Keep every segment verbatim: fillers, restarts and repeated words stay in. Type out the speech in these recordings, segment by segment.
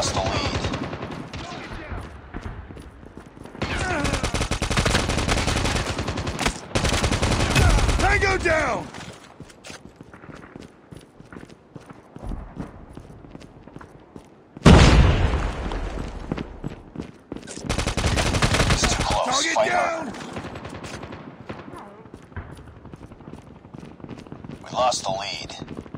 lost the lead. Tango down! It's too close. Target Fight down! harder. We lost the lead.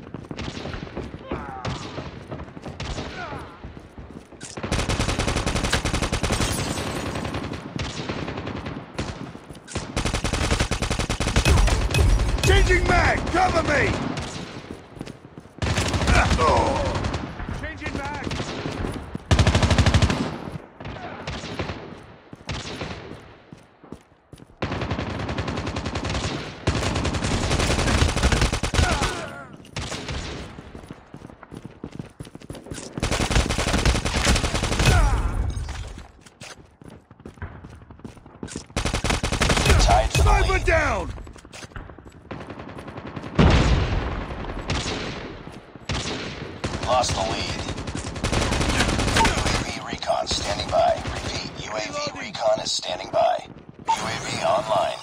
Changing mag! Cover me! Oh. Changing mag! Tied for the Sniper lead. down! Lost the lead. U A V recon standing by. Repeat, U A V recon is standing by. U A V online.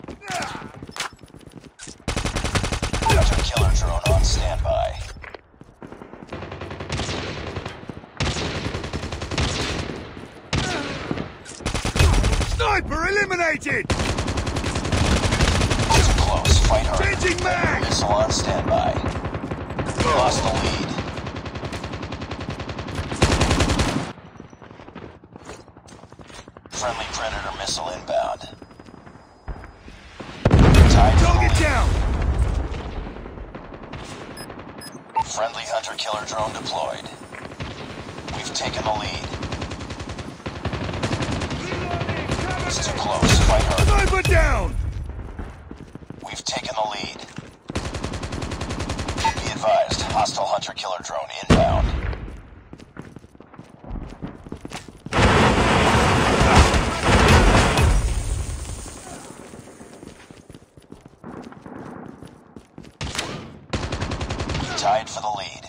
Hunter killer drone on standby. Sniper eliminated! Too close. Fight hard. Changing mag! Missile on standby. Lost the lead. Friendly Predator missile inbound. Tied for the Target lead. down! Friendly hunter killer drone deployed. We've taken the lead. It's too close. Fight hard. Sniper down! We've taken the lead. Be advised, hostile hunter killer drone inbound. Tied for the lead.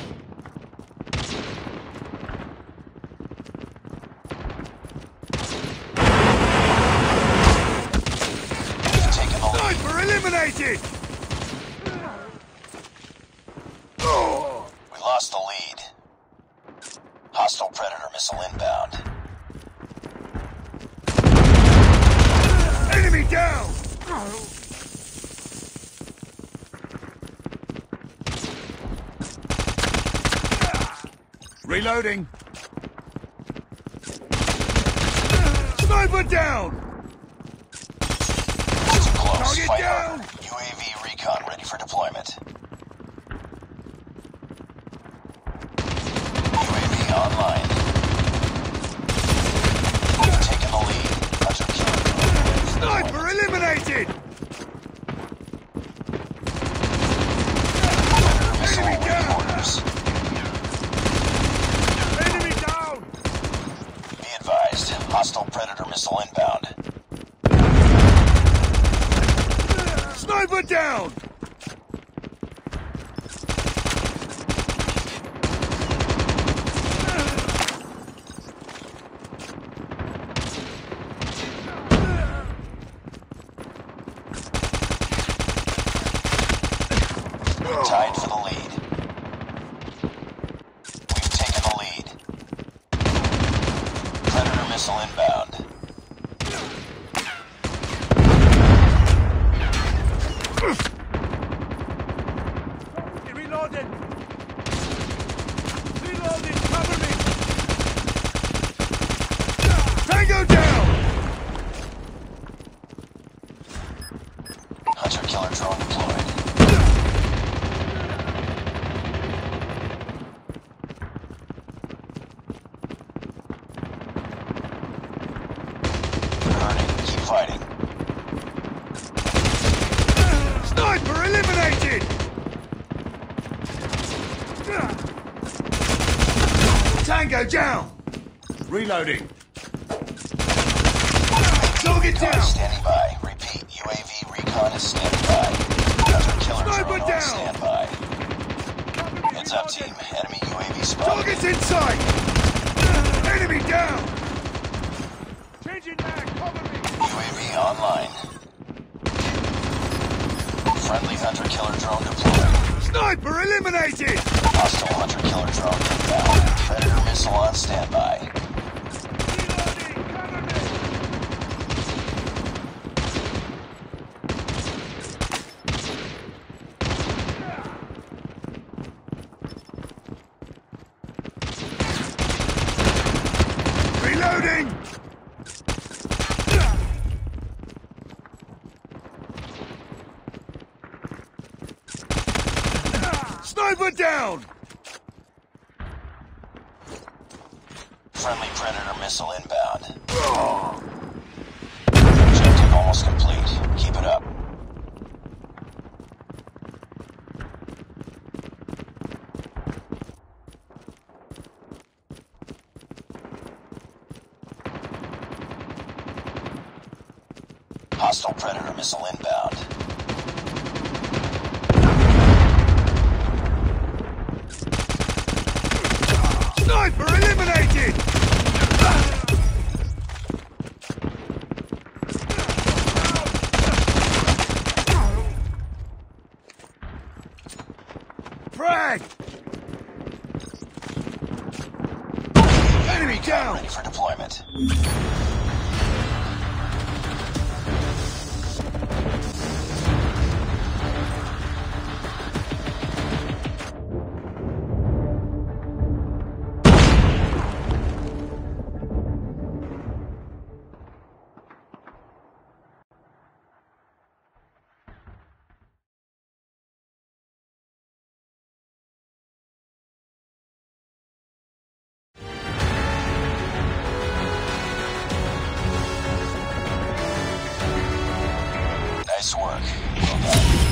We've taken the lead. Sniper eliminated! Oh. We lost the lead. Hostile Predator missile inbound. Enemy down! Reloading! Sniper down! Too close. Target Fight down! harder. U A V recon ready for deployment. U A V online. We've taken the lead. Hunter killer drone ready for Sniper deployment. eliminated! Predator missile Enemy awaiting down! orders. Enemy down! Be advised, hostile Predator missile inbound. Sniper down! Tied for the lead. We've taken the lead. Predator missile inbound. Reloading! Reloading! Cover me! Tango down! Hunter killer drone deployed. Hurting. Keep fighting. Sniper eliminated! Tango down! Reloading. Target Recon down! standing by. Repeat, U A V recon is standing by. Hunter killer Sniper drone on down! standby. Heads up, team. Enemy U A V spotted. Target's in sight! down! Changing mag, cover me! U A V online. Friendly hunter-killer drone deployed. Sniper eliminated! Hostile hunter-killer drone inbound. Predator missile on standby. Reloading, cover me! Reloading! Sniper down! Friendly Predator missile inbound. Objective almost complete. Keep it up. Hostile Predator missile inbound. Sniper eliminated! Frag! Enemy down! Ready for deployment. Nice work. Well done.